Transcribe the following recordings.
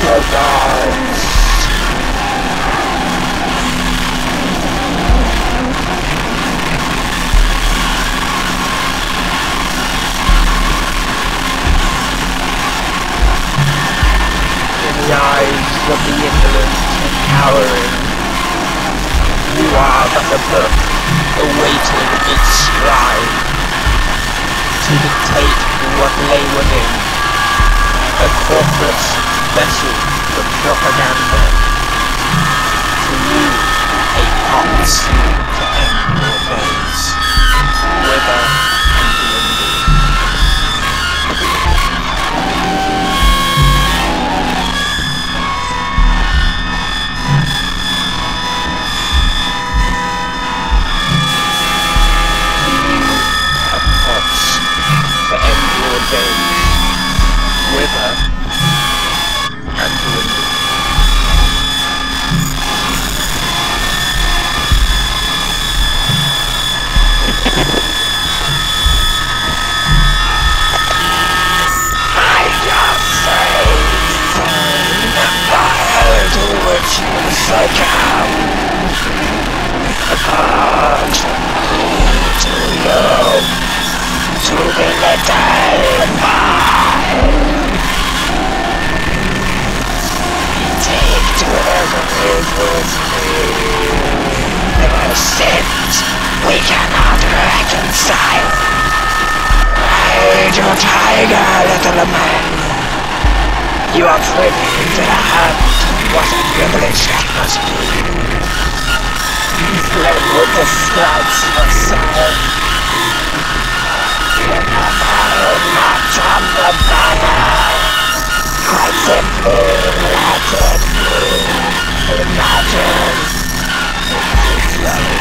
gods. In the eyes of the indolent and cowering, you are but a book awaiting its scribe to dictate what lay within, a corporate vessel for propaganda. To you, a pot to end your days, wither and dwindle. Wither and dwindle. I just say, fire to which you succumb. Apart to you, to be lifted by. Take to whatever is with me. There are sins we cannot reconcile. Ride your tiger, little man. You are privy to the hunt. What a privilege that must be. Fled with the stripes of sorrow. In the battle march on the banner. Quite simply, let it be. Imagine it's flowing.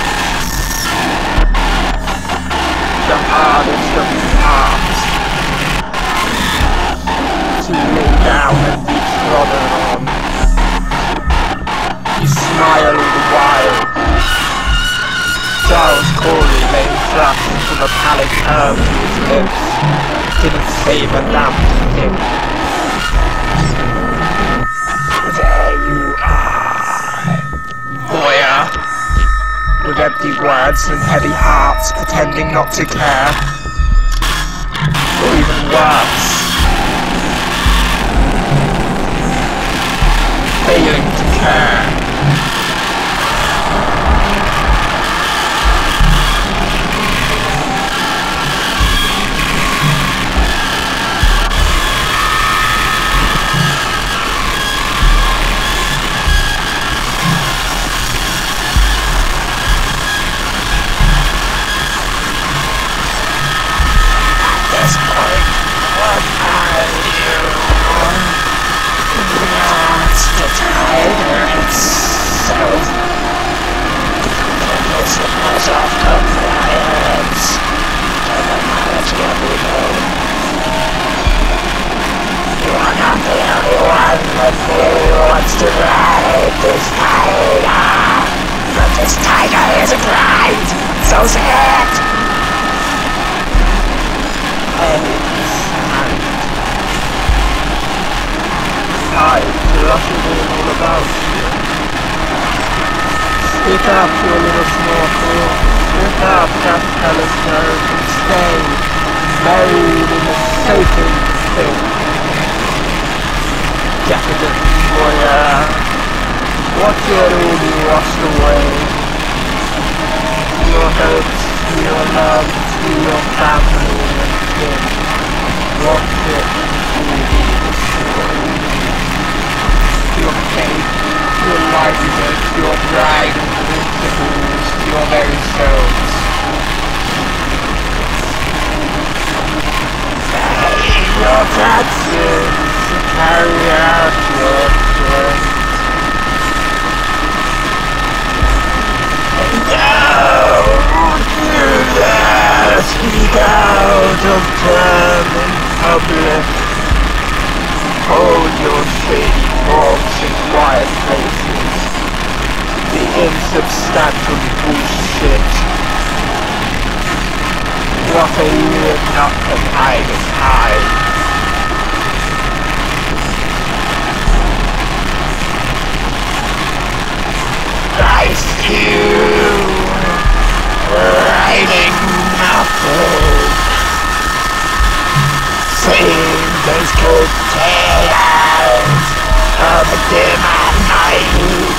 The hardest of paths to lay down and be trodden on. He smiled the while. Charles Corley lay flat from a pallid curve to his lips. Didn't save a damn thing. There you are, voyeur, with empty words and heavy hearts, pretending not to care, or even worse, failing to care. To ride this tiger, but this tiger isn't right, so's it! And it's sad. I blushed all about you. Stick up your little snorkel, stick up that telescope and stay buried in the soaking thing. Decadent voyeur, watch it all be washed away. Your hopes, your love, to your family and kin. Watch it all be destroyed. Your faith, your livelihood, your pride and principles, your very souls. Pay your taxes. Carry out your quest. Don't do that! Speak out of turn in public. Hold your shady talks in quiet places. The insubstantial bullshit. What are you not to hide is hide? you, writing nothing, sing those cold tales of a dim night,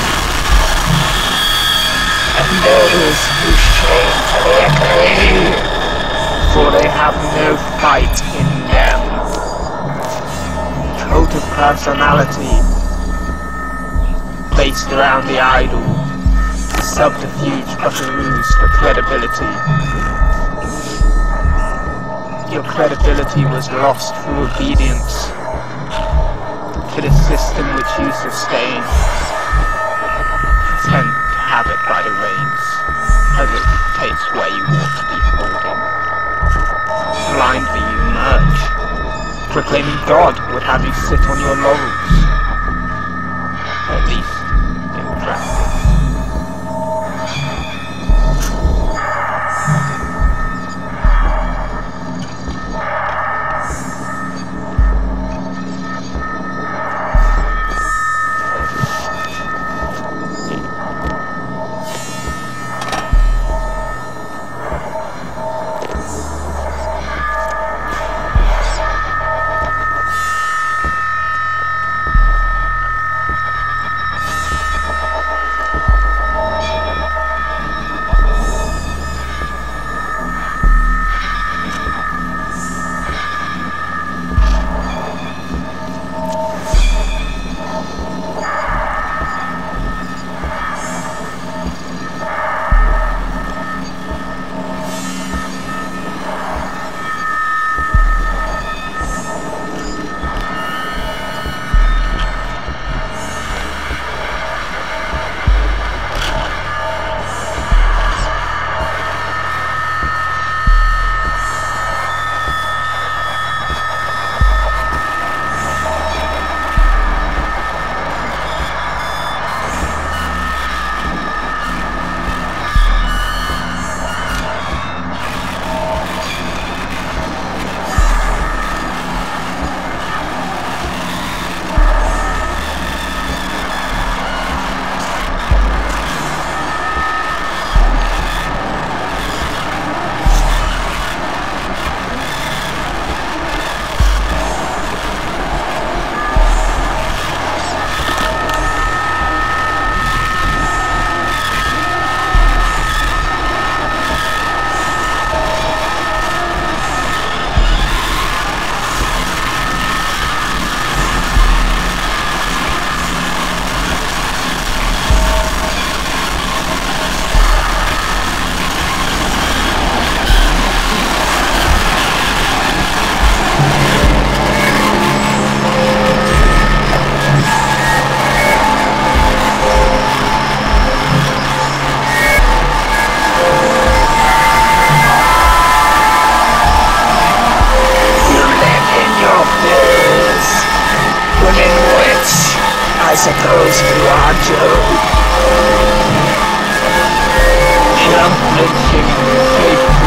and those who shamefully agree, for they have no fight in them. Cult of personality placed around the idol, subterfuge but a ruse for credibility. Your credibility was lost through obedience to the system which you sustain, content to have it by the reins, as it takes where you ought to be holding. Blindly you merge, proclaiming God would have you sit on your laurels, at least in practice. I suppose you are Joe. Unflinching, faithful.